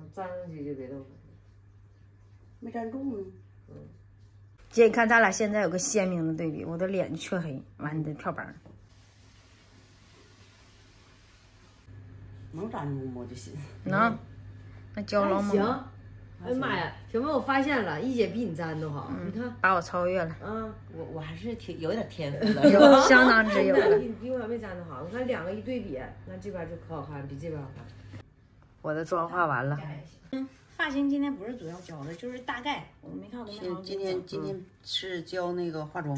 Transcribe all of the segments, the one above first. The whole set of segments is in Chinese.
粘上去就别动。 没粘住呢。 姐，你看咱俩现在有个鲜明的对比，我的脸黢黑，完你的跳白。 能粘住吗？就行。 能，那胶老猛。 行。哎呀妈呀，小妹，我发现了，一姐比你粘都好，你看把我超越了。 我还是有点天赋的， 相当之有了。 比我小妹粘的好，你看两个一对比，那这边就可好看，比这边好看。 我的妆化完了。 发型今天不是主要教的，就是大概，我没看我都没好。 今天是教那个化妆。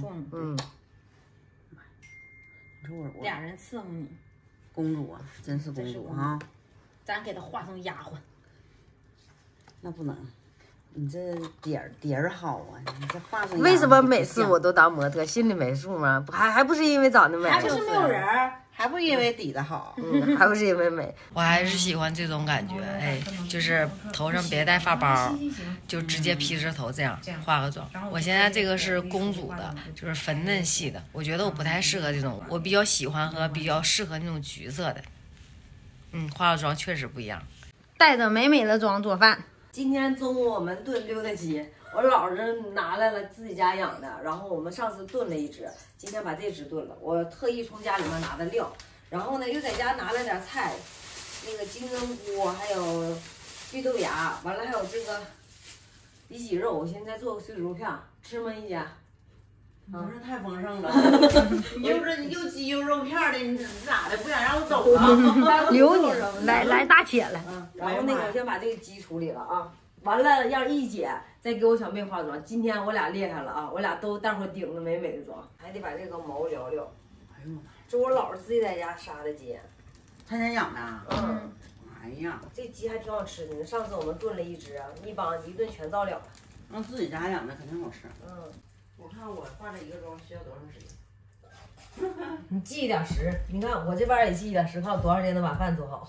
你说我俩人伺候你， 公主啊，真是公主啊！ 咱给她画成丫鬟。 那不能，你这底儿好啊！你这画成为什么每次我都当模特，心里没数吗？还不是因为长得美， 还不是没有人儿，还不是因为底子好， 还不是因为美。 我还是喜欢这种感觉，哎，就是头上别带发包，就直接披着头这样化个妆。我现在这个是公主的，就是粉嫩系的，我觉得我不太适合这种，我比较喜欢和比较适合那种橘色的。化个妆确实不一样。 带着美美的妆做饭。 今天中午我们炖溜达鸡，我姥姥拿来了自己家养的，然后我们上次炖了一只，今天把这只炖了。我特意从家里面拿的料，然后呢又在家拿了点菜，那个金针菇，还有绿豆芽，完了还有这个里脊肉。我现在做个水煮肉片，吃吗一家？ 不是太丰盛了，你又是又鸡又肉片的，你咋的？不想让我走啊？ 留你来大姐了。 然后那个我先把这个鸡处理了啊，完了让一姐再给我小妹化妆。今天我俩厉害了啊，我俩都待会儿顶着美美的妆，还得把这个毛撩撩。 哎呦妈！ 这我姥姥自己在家杀的鸡。 他家养的。哎呀， 这鸡还挺好吃的。上次我们炖了一只，一顿全造了了。 让自己家养的肯定好吃。 我看我化这一个妆需要多长时间？你记一点时，你看我这边也记一点时，看我多长时间能把饭做好。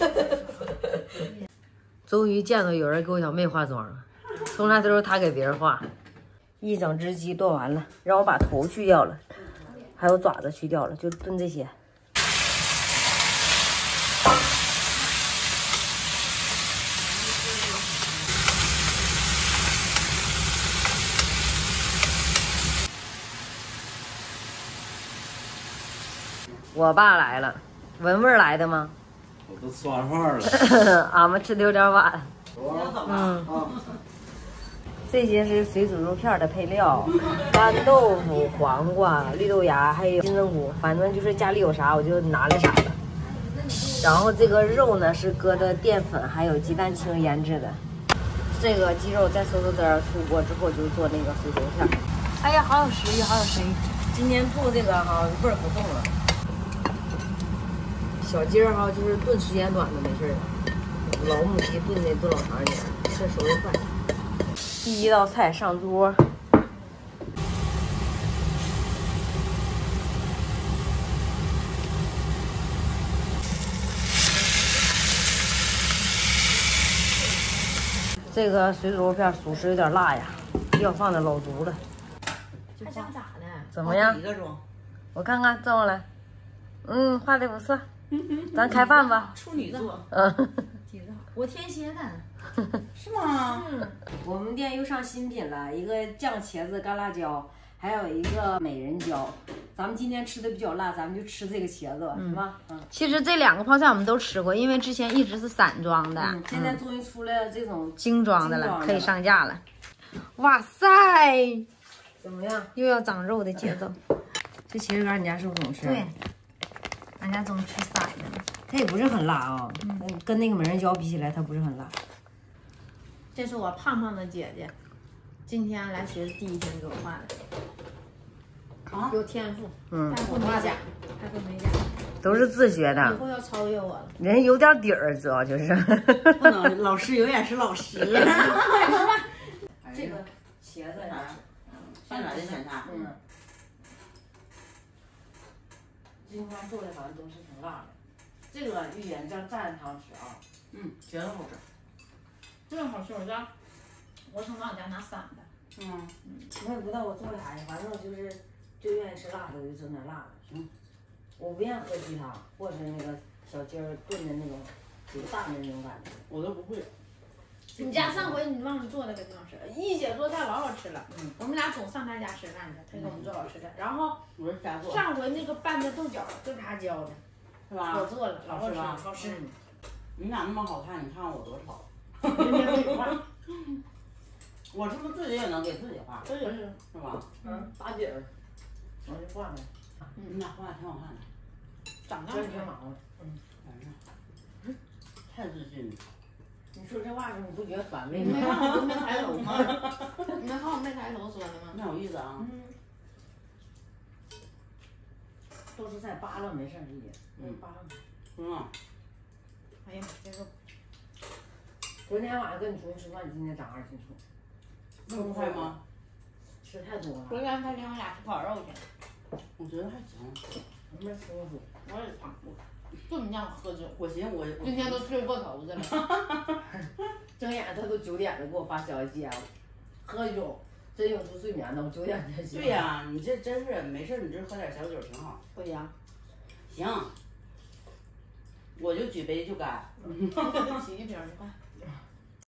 终于见到有人给我小妹化妆了，从来都是她给别人化。一整只鸡炖完了，让我把头去掉了，还有爪子去掉了，就炖这些。我爸来了，闻味儿来的吗？ 我都吃完饭了。 俺们吃的有点晚。 走这些是水煮肉片的配料，干豆腐、黄瓜、绿豆芽，还有金针菇，反正就是家里有啥我就拿来啥了。然后这个肉呢是搁的淀粉还有鸡蛋清腌制的。这个鸡肉再收汁儿出锅之后就做那个水煮肉片。哎呀，好有食欲，好有食欲！今天做这个哈味儿不重了。小鸡儿哈，就是炖时间短的没事的，老母鸡炖老长时间，这熟得快。第一道菜上桌。这个水煮肉片属实有点辣呀，料放的老足了。 还想咋的？ 怎么样？ 一个妆， 我看看，照过来。画的不错。咱开饭吧。 处女座。 挺好。我天蝎的。 是吗？ 我们店又上新品了，一个酱茄子干辣椒，还有一个美人椒。咱们今天吃的比较辣，咱们就吃这个茄子吧，是吧？ 其实这两个泡菜我们都吃过，因为之前一直是散装的， 现在终于出来这种精装的了，可以上架了。哇塞， 怎么样？ 又要长肉的节奏。 这茄子干你家是不是总吃？ 对，俺家总吃散的。 它也不是很辣啊，跟那个美人椒比起来，它不是很辣。 这是我胖胖的姐姐，今天来学的第一天给我画的，有天赋，但不美甲，还不美甲， 都是自学以的， 后要超越我了。 人有点底儿，主要就是。 不能，老师永远是老师。 这个茄子呀， 现来的咸菜。 今天做的好像都是挺辣的。这个芋圆蘸蘸汤吃啊。 茄子好吃。 这个好吃，我从老家拿散的。 我也不知道我做的啥呀，反正就愿意吃辣的，我就整点辣的。我不愿意喝鸡汤，或是那个小鸡儿炖的那种有大的那种感觉。 我都不会。 你家上回你忘了做那个挺好吃，一姐做菜老好吃了。我们俩总上她家吃饭去，她给我们做好吃的。然后我是瞎做。 上回那个拌的豆角就她教的， 是吧？ 我做了，老好吃，好吃。 你俩那么好看，你看我多丑。 明天给你画。 我是不是自己也能给自己画？ 是是吧？ 打底儿，我就画呗。 你俩画的挺好看的， 长得真挺忙的。 太自信了。 你说这话时候你不觉得反胃你没吗？ 看我没抬头吗？你没看我没抬头说的吗？ 那有意思啊。 豆豉菜扒拉没事儿，一点。扒拉。 哎呀，这个昨天晚上跟你出去吃饭，你今天早上进出。 那么快吗？ 吃太多了。 昨天他领我俩吃烤肉去， 我觉得还行。 我没吃过书。 我也尝过，就你这样喝酒， 我寻思我今天都睡过头子了。 睁眼他都9点了，给我发消息啊，喝酒真有助睡眠的，我9点才醒。 对呀，你这真是没事，你这喝点小酒挺好。 对呀， 行，我就举杯就干。 洗一瓶去快。